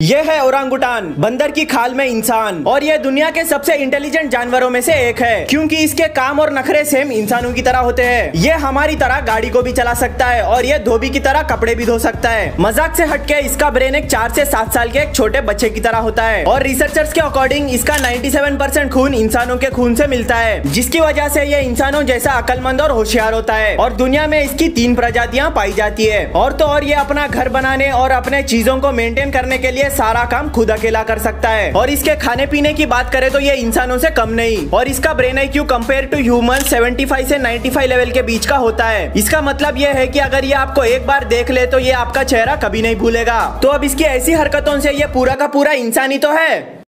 ये है ओरांगुटान, बंदर की खाल में इंसान, और ये दुनिया के सबसे इंटेलिजेंट जानवरों में से एक है क्योंकि इसके काम और नखरे सेम इंसानों की तरह होते हैं। ये हमारी तरह गाड़ी को भी चला सकता है और ये धोबी की तरह कपड़े भी धो सकता है। मजाक से हटके इसका ब्रेन एक 4 से 7 साल के एक छोटे बच्चे की तरह होता है और रिसर्चर्स के अकॉर्डिंग इसका 97% खून इंसानों के खून से मिलता है, जिसकी वजह से ये इंसानों जैसा अक्लमंद और होशियार होता है। और दुनिया में इसकी 3 प्रजातियां पाई जाती है। और तो और ये अपना घर बनाने और अपने चीजों को मेंटेन करने के लिए सारा काम खुद अकेला कर सकता है। और इसके खाने पीने की बात करें तो ये इंसानों से कम नहीं, और इसका brain IQ compare to human 75 से 95 लेवल के बीच का होता है। इसका मतलब ये है कि अगर ये आपको एक बार देख ले तो ये आपका चेहरा कभी नहीं भूलेगा। तो अब इसकी ऐसी हरकतों से ये पूरा का पूरा इंसान ही तो है।